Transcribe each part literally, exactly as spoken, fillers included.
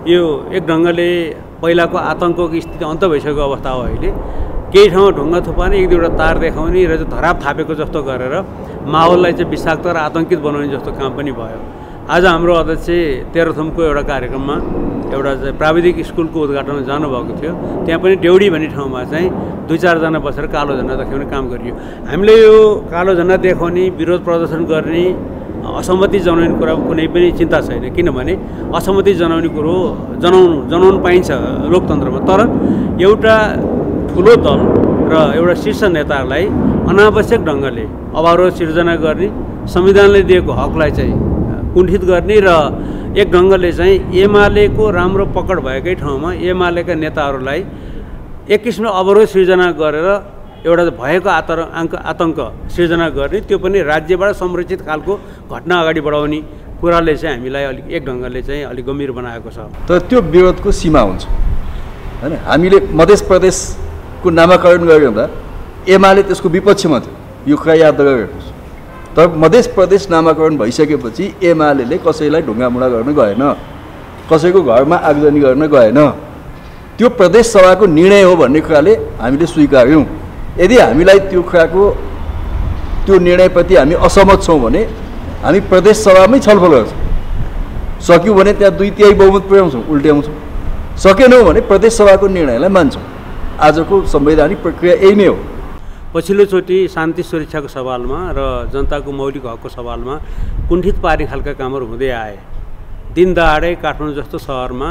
यो एक ढङ्गले पहिलाको आतङ्कको स्थिति अन्त भइसकेको अवस्था हो। अहिले केही ठाउँमा ढुङ्गा थुपार्ने एक दुईवटा तार देखाउने र चाहिँ धराप थापेको जस्तो गरेर माहौललाई चाहिँ विषाक्त र आतङ्कित बनाउने जस्तो काम पनि भयो। आज हाम्रो अध्यक्ष तेह्रथुमको एउटा कार्यक्रममा एउटा चाहिँ प्राविधिक स्कुलको उद्घाटनमा जानुभएको थियो। त्यहाँ पनि डेउडी भन्ने ठाउँमा चाहिँ दुई चारजना बसेर कालो झन्डा देखाउने काम गरियो। हामीले यो कालो झन्डा देखाउने, विरोध प्रदर्शन गर्ने, असहमति जनाउने कुराको कुनै पनि चिन्ता छैन, किनभने असहमति जनाउने कुरो जनाउनु जनाउनु पाइन्छ लोकतन्त्रमा। तर एउटा ठुलो दल र एउटा शीर्ष नेताहरूलाई अनावश्यक ढङ्गले अवरोध सिर्जना गर्ने, संविधानले दिएको हकलाई चाहिँ कुण्ठित गर्ने र एक ढङ्गले चाहिँ एमालेको राम्रो पकड भएकै ठाउँमा एमालेका नेताहरूलाई एक किसिमले अवरोध सिर्जना गरेर एउटा भएको आतङ्क आतङ्क सिर्जना गर्ने, त्यो पनि राज्यबाट संरक्षित खालको घटना अगाडि बढाउने कुराले चाहिँ हामीलाई अलिक एक ढङ्गले चाहिँ अलिक गम्भीर बनाएको छ। तर त्यो विरोधको सीमा हुन्छ हैन। हामीले मध्य प्रदेशको नामाकरण गरे हुँदा एमाले त्यसको विपक्षमा थियो, यो कुरा याद गरिरहेको। तर मध्य प्रदेश नामाकरण भइसकेपछि एमाले कसैलाई ढुङ्गामुढा गर्न गएन, कसैको घरमा आगजनी गर्न गएन। त्यो प्रदेश सभाको निर्णय हो भन्ने कुराले हामीले स्वीकार्यौँ। यदि हामीलाई त्यो कुराको त्यो निर्णयप्रति हामी असहमत छौँ भने हामी प्रदेश सभामै छलफल गर्छौँ। सक्यौँ भने त्यहाँ दुई तिहाई बहुमत पुर्याउँछौँ, उल्ट्याउँछौँ। सकेनौँ भने प्रदेश सभाको निर्णयलाई मान्छौँ। आजको संवैधानिक प्रक्रिया यही नै हो। पछिल्लोचोटि शान्ति सुरक्षाको सवालमा र जनताको मौलिक हकको सवालमा कुण्ठित पार्ने खालका कामहरू हुँदै आए। दिन दहाडै काठमाडौँ जस्तो सहरमा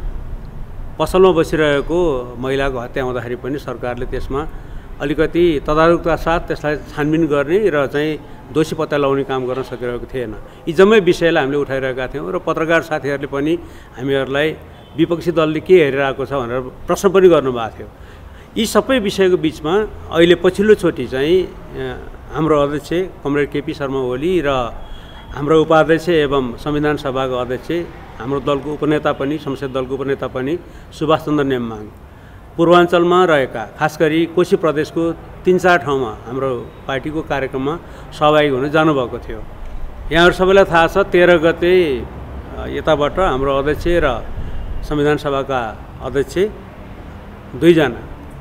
पसलमा बसिरहेको महिलाको हत्या हुँदाखेरि पनि सरकारले त्यसमा अलिकति तदारुकता साथ त्यसलाई छानबिन गर्ने र चाहिँ दोषी पत्ता लगाउने काम गर्न सकिरहेको थिएन। यी जम्मै विषयलाई हामीले उठाइरहेका थियौँ र पत्रकार साथीहरूले पनि हामीहरूलाई विपक्षी दलले के हेरिरहेको छ भनेर प्रश्न पनि गर्नुभएको थियो। यी सबै विषयको बिचमा अहिले पछिल्लोचोटि चाहिँ हाम्रो अध्यक्ष कमरेड केपी शर्मा ओली र हाम्रो उपाध्यक्ष एवं संविधान सभाको अध्यक्ष, हाम्रो दलको उपनेता पनि, संसद दलको उपनेता पनि सुभाष चन्द्र नेम्बाङ पूर्वाञ्चलमा रहेका खास गरी कोशी प्रदेशको तीन चार ठाउँमा हाम्रो पार्टीको कार्यक्रममा सहभागी हुन जानुभएको थियो। यहाँहरू सबैलाई थाहा छ, तेह्र गते यताबाट हाम्रो अध्यक्ष र संविधान सभाका अध्यक्ष दुईजना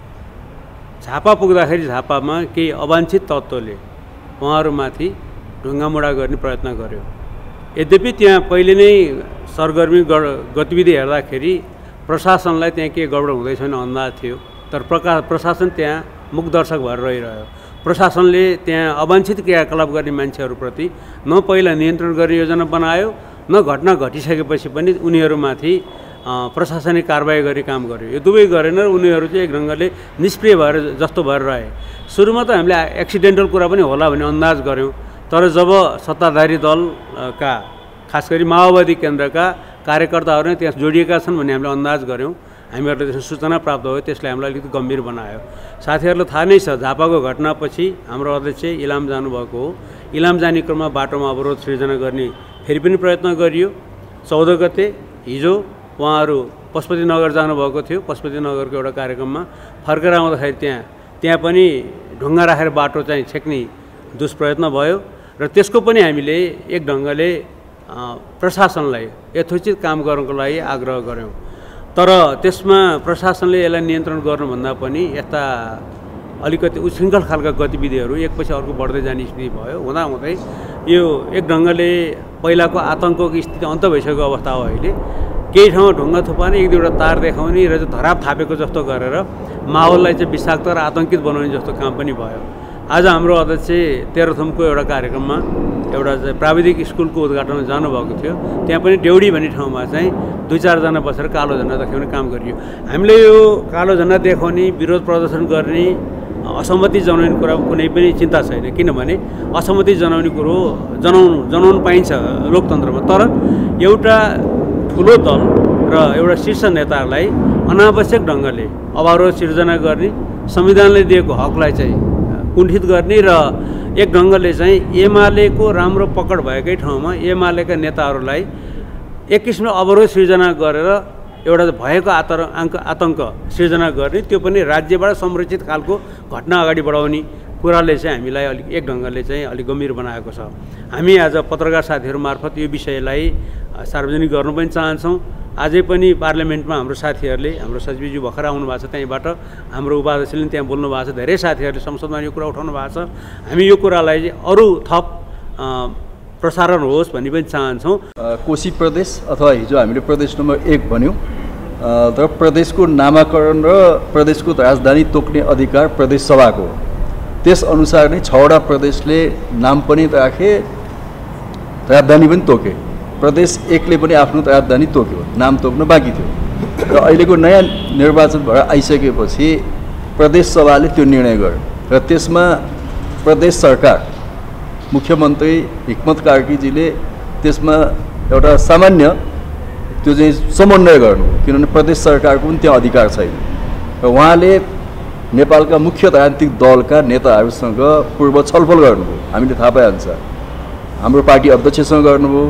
झापा पुग्दाखेरि झापामा केही अवाञ्छित तत्त्वले उहाँहरूमाथि ढुङ्गामुढा गर्ने प्रयत्न गर्यो। यद्यपि त्यहाँ पहिले नै सरगर्मी गतिविधि हेर्दाखेरि प्रशासनलाई त्यहाँ के गडबड हुँदैछ भने अन्दाज थियो। तर प्रका प्रशासन त्यहाँ मुखदर्शक भएर रहिरह्यो। प्रशासनले त्यहाँ अवाञ्छित क्रियाकलाप गर्ने मान्छेहरूप्रति न पहिला नियन्त्रण गर्ने योजना बनायो, न घटना घटिसकेपछि पनि उनीहरूमाथि प्रशासनिक कारबाही गरी काम गर्यो। यो दुवै गरेन र उनीहरू चाहिँ एक ढङ्गले निष्क्रिय भएर जस्तो भएर रहे। सुरुमा त हामीले एक्सिडेन्टल कुरा पनि होला भन्ने अन्दाज गऱ्यौँ। तर जब सत्ताधारी दलका खास गरी माओवादी केन्द्रका कार्यकर्ताहरू नै त्यहाँ जोडिएका छन् भन्ने हामीले अन्दाज गऱ्यौँ, हामीहरूले त्यसको सूचना प्राप्त भयो। त्यसले हामीलाई अलिकति गम्भीर बनायो। साथीहरूलाई थाहा नै छ, झापाको घटनापछि हाम्रो अध्यक्ष इलाम जानुभएको हो। इलाम जाने क्रममा बाटोमा अवरोध सिर्जना गर्ने फेरि पनि प्रयत्न गरियो। चौध गते हिजो उहाँहरू पशुपतिनगर जानुभएको थियो। पशुपतिनगरको एउटा कार्यक्रममा फर्केर आउँदाखेरि त्यहाँ त्यहाँ पनि ढुङ्गा राखेर बाटो चाहिँ छेक्ने दुष्प्रयत्न भयो र त्यसको पनि हामीले एक ढङ्गले प्रशासनलाई यथोचित काम गर्नको लागि आग्रह गऱ्यौँ। तर त्यसमा प्रशासनले यसलाई नियन्त्रण गर्नुभन्दा पनि यस्ता अलिकति उच्छृङ्खल खालका गतिविधिहरू एकपछि अर्को बढ्दै जाने स्थिति भयो। हुँदाहुँदै यो एक ढङ्गले पहिलाको आतङ्कको स्थिति अन्त भइसकेको अवस्था हो। अहिले केही ठाउँमा ढुङ्गा थुपार्ने, एक दुईवटा तार देखाउने र चाहिँ धराप थापेको जस्तो गरेर माहौललाई चाहिँ विषाक्त र आतङ्कित बनाउने जस्तो काम पनि भयो। आज हाम्रो अध्यक्ष तेह्रथुमको एउटा कार्यक्रममा एउटा चाहिँ प्राविधिक स्कुलको उद्घाटनमा जानुभएको थियो। त्यहाँ पनि डेउडी भन्ने ठाउँमा चाहिँ दुई चारजना बसेर कालो झन्डा देखाउने काम गरियो। हामीले यो कालो झन्डा देखाउने, विरोध प्रदर्शन गर्ने, असहमति जनाउने कुराको कुनै पनि चिन्ता छैन, किनभने असहमति जनाउने कुरो जनाउनु जनाउनु पाइन्छ लोकतन्त्रमा। तर एउटा ठुलो दल र एउटा शीर्ष नेताहरूलाई अनावश्यक ढङ्गले अवरोध सिर्जना गर्ने, संविधानले दिएको हकलाई चाहिँ कुण्ठित गर्ने र एक ढङ्गले चाहिँ एमालेको राम्रो पकड भएकै ठाउँमा एमालेका नेताहरूलाई एक किसिमले अवरोध सिर्जना गरेर एउटा भएको आतङ्क आतङ्क सिर्जना गर्ने, त्यो पनि राज्यबाट संरक्षित खालको घटना अगाडि बढाउने कुराले चाहिँ हामीलाई अलिक एक ढङ्गले चाहिँ अलिक गम्भीर बनाएको छ। हामी आज पत्रकार साथीहरू मार्फत यो विषयलाई सार्वजनिक गर्नु पनि चाहन्छौँ अझै पनि पार्लियामेन्टमा हाम्रो साथीहरूले हाम्रो सचिवज्यू भर्खर आउनु भएको छ त्यहीँबाट हाम्रो उपाध्यक्षले त्यहाँ बोल्नु भएको छ धेरै साथीहरूले संसदमा यो कुरा उठाउनु भएको छ हामी यो कुरालाई चाहिँ अरू थप प्रसारण होस् भन्ने पनि चाहन्छौँ। कोशी प्रदेश अथवा हिजो हामीले प्रदेश नम्बर एक भन्यौँ तर प्रदेशको नामाकरण र प्रदेशको राजधानी तोक्ने अधिकार प्रदेश सभाको हो। त्यसअनुसार नै छवटा प्रदेशले नाम पनि राखे राजधानी पनि तोके। प्रदेश एकले पनि आफ्नो राजधानी तोक्यो, नाम तोक्न बाँकी थियो र अहिलेको नयाँ निर्वाचन भएर आइसकेपछि प्रदेश सभाले त्यो निर्णय गर्यो र त्यसमा प्रदेश सरकार मुख्यमन्त्री हिक्मत कार्कीजीले त्यसमा एउटा सामान्य त्यो चाहिँ समन्वय गर्नु, किनभने प्रदेश सरकारको पनि त्यहाँ अधिकार छैन र उहाँले नेपालका मुख्य राजनीतिक दलका नेताहरूसँग पूर्व छलफल गर्नुभयो। हामीले थाहा पाएअनुसार हाम्रो पार्टी अध्यक्षसँग गर्नुभयो,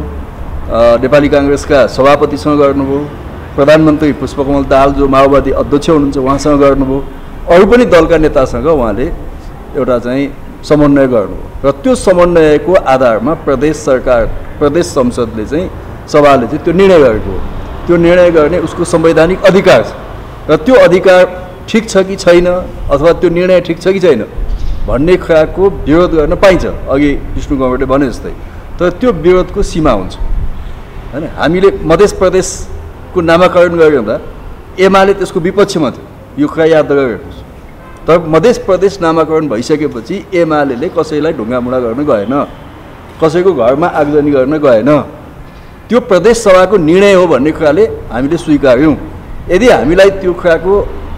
नेपाली काङ्ग्रेसका सभापतिसँग गर्नुभयो, प्रधानमन्त्री पुष्पकमल दाहाल जो माओवादी अध्यक्ष हुनुहुन्छ उहाँसँग गर्नुभयो, अरू पनि दलका नेतासँग उहाँले एउटा चाहिँ समन्वय गर्नुभयो र त्यो समन्वयको आधारमा प्रदेश सरकार प्रदेश संसदले चाहिँ सभाले चाहिँ त्यो निर्णय गरेको हो। त्यो निर्णय गर्ने उसको संवैधानिक अधिकार छ र त्यो अधिकार ठिक छ कि छैन अथवा त्यो निर्णय ठिक छ कि छैन भन्ने कुराको विरोध गर्न पाइन्छ, अघि विष्णु गौरले भने जस्तै। तर त्यो विरोधको सीमा हुन्छ हैन। हामीले मध्य प्रदेशको नामाकरण गरे हुँदा एमाले त्यसको विपक्षमा थियो, यो कुरा याद गरिहेर्नुहोस्। तर मध्य प्रदेश नामाकरण भइसकेपछि एमाले कसैलाई ढुङ्गामुढा गर्न गएन, कसैको घरमा आगजनी गर्न गएन। त्यो प्रदेश सभाको निर्णय हो भन्ने कुराले हामीले स्वीकार्यौँ। यदि हामीलाई त्यो कुराको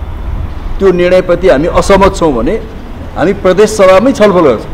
त्यो निर्णयप्रति हामी असहमत छौँ भने हामी प्रदेश सभामै छलफल गर्छौँ।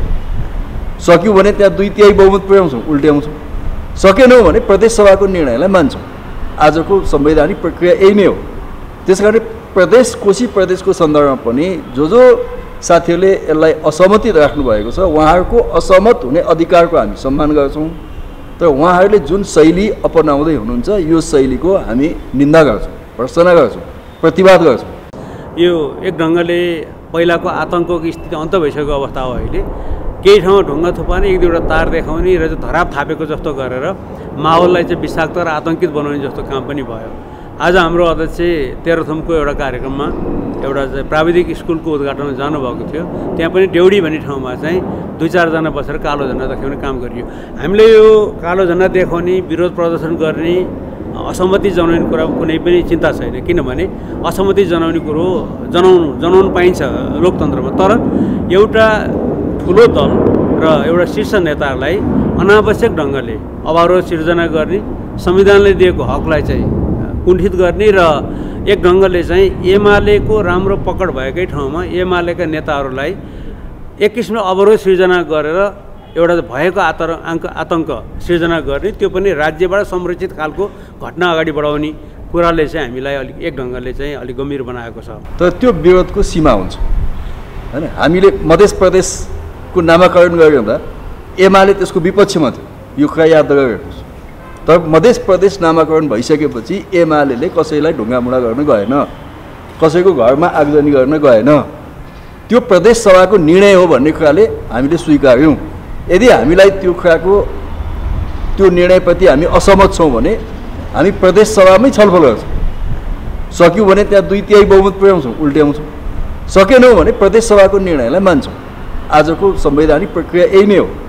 सक्यौँ भने त्यहाँ दुई तिहाई बहुमत पुर्याउँछौँ, उल्ट्याउँछौँ। सकेनौँ भने प्रदेश सभाको निर्णयलाई मान्छौँ। आजको संवैधानिक प्रक्रिया यही नै हो। त्यस कारण प्रदेश कोशी प्रदेशको सन्दर्भमा पनि जो जो साथीहरूले यसलाई असहमति राख्नु भएको छ उहाँहरूको असहमत हुने अधिकारको हामी सम्मान गर्छौँ। तर उहाँहरूले जुन शैली अपनाउँदै हुनुहुन्छ यो शैलीको हामी निन्दा गर्छौँ, भर्त्सना गर्छौँ, प्रतिवाद गर्छौँ। यो एक ढङ्गले पहिलाको आतङ्कको स्थिति अन्त भइसकेको अवस्था हो। अहिले केही ठाउँमा ढुङ्गा थुपार्ने एक दुईवटा तार देखाउने र चाहिँ धराप थापेको जस्तो गरेर माहौललाई चाहिँ विषाक्त र आतङ्कित बनाउने जस्तो काम पनि भयो। आज हाम्रो अध्यक्ष तेह्रथुमको एउटा कार्यक्रममा एउटा चाहिँ प्राविधिक स्कुलको उद्घाटनमा जानुभएको थियो। त्यहाँ पनि डेउडी भन्ने ठाउँमा चाहिँ दुई चारजना बसेर कालो झन्डा देखाउने काम गरियो। हामीले यो कालो झन्डा देखाउने, विरोध प्रदर्शन गर्ने, असहमति जनाउने कुराको कुनै पनि चिन्ता छैन, किनभने असहमति जनाउने कुरो जनाउनु जनाउनु पाइन्छ लोकतन्त्रमा। तर एउटा ठुलो दल र एउटा शीर्ष नेताहरूलाई अनावश्यक ढङ्गले अवरोध सिर्जना गर्ने, संविधानले दिएको हकलाई चाहिँ कुण्ठित गर्ने र एक ढङ्गले चाहिँ एमालेको राम्रो पकड भएकै ठाउँमा एमालेका नेताहरूलाई एक किसिमले अवरोध सिर्जना गरेर एउटा भएको आतङ्क आतङ्क सिर्जना गर्ने, त्यो पनि राज्यबाट संरक्षित खालको घटना अगाडि बढाउने कुराले चाहिँ हामीलाई अलिक एक ढङ्गले चाहिँ अलिक गम्भीर बनाएको छ। तर त्यो विरोधको सीमा हुन्छ हैन। हामीले मध्य प्रदेशको नामाकरण गरे हुँदा एमाले त्यसको विपक्षमा थियो, यो कुरा याद गरिहेर्नुहोस्। तर मध्य प्रदेश नामाकरण भइसकेपछि एमाले कसैलाई ढुङ्गामुढा गर्न गएन, कसैको घरमा आगजनी गर्न गएन। त्यो प्रदेश सभाको निर्णय हो भन्ने कुराले हामीले स्वीकार्यौँ। यदि हामीलाई त्यो कुराको त्यो निर्णयप्रति हामी असहमत छौँ भने हामी प्रदेश सभामै छलफल गर्छौँ। सक्यौँ भने त्यहाँ दुई तिहाई बहुमत पुर्याउँछौँ, उल्ट्याउँछौँ। सकेनौँ भने प्रदेश सभाको निर्णयलाई मान्छौँ। आजको संवैधानिक प्रक्रिया यही नै हो।